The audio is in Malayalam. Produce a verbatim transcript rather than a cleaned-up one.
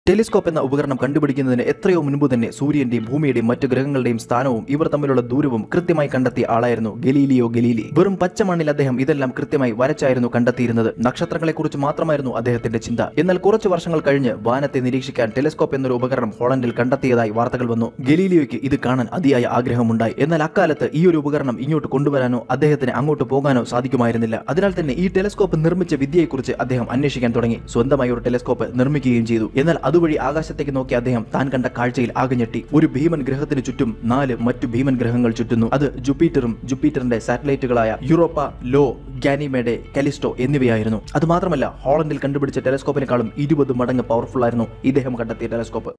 ടെലിസ്കോപ്പ് എന്ന ഉപകരണം കണ്ടുപിടിക്കുന്നതിന് എത്രയോ മുൻപ് തന്നെ സൂര്യന്റെയും ഭൂമിയുടെയും മറ്റു ഗ്രഹങ്ങളുടെയും സ്ഥാനവും ഇവർ തമ്മിലുള്ള ദൂരവും കൃത്യമായി കണ്ടെത്തിയ ആളായിരുന്നു ഗലീലിയോ ഗലീലി. വെറും പച്ച മണ്ണിൽ അദ്ദേഹം ഇതെല്ലാം കൃത്യമായി വരച്ചായിരുന്നു കണ്ടെത്തിയിരുന്നത്. നക്ഷത്രങ്ങളെക്കുറിച്ച് മാത്രമായിരുന്നു അദ്ദേഹത്തിന്റെ ചിന്ത. എന്നാൽ കുറച്ചു വർഷങ്ങൾ കഴിഞ്ഞ് വാനത്തെ നിരീക്ഷിക്കാൻ ടെലിസ്കോപ്പ് എന്നൊരു ഉപകരണം ഹോളണ്ടിൽ കണ്ടെത്തിയതായി വാർത്തകൾ വന്നു. ഗലീലിയോയ്ക്ക് ഇത് കാണാൻ അതിയായ ആഗ്രഹമുണ്ടായി. എന്നാൽ അക്കാലത്ത് ഈ ഒരു ഉപകരണം ഇങ്ങോട്ട് കൊണ്ടുവരാനോ അദ്ദേഹത്തിന് അങ്ങോട്ട് പോകാനോ സാധിക്കുമായിരുന്നില്ല. അതിനാൽ തന്നെ ഈ ടെലിസ്കോപ്പ് നിർമ്മിച്ച വിദ്യയെക്കുറിച്ച് അദ്ദേഹം അന്വേഷിക്കാൻ തുടങ്ങി. സ്വന്തമായി ഒരു ടെലിസ്കോപ്പ് നിർമ്മിക്കുകയും ചെയ്തു. എന്നാൽ അതുവഴി ആകാശത്തേക്ക് നോക്കി അദ്ദേഹം താൻ കണ്ട കാഴ്ചയിൽ ആകെ ഞെട്ടി. ഒരു ഭീമൻ ഗ്രഹത്തിന് ചുറ്റും നാല് മറ്റു ഭീമൻ ഗ്രഹങ്ങൾ ചുറ്റുന്നു. അത് ജുപ്പിറ്ററും ജുപ്പിറ്ററിന്റെ സാറ്റലൈറ്റുകളായ യൂറോപ്പ, ലോ, ഗാനിമേഡെ, കാലിസ്റ്റോ എന്നിവയായിരുന്നു. അത് മാത്രമല്ല ഹോളണ്ടിൽ കണ്ടുപിടിച്ച ടെലിസ്കോപ്പിനെക്കാളും ഇരുപത് മടങ്ങ് പവർഫുൾ ആയിരുന്നു ഇദ്ദേഹം കണ്ടെത്തിയ ടെലിസ്കോപ്പ്.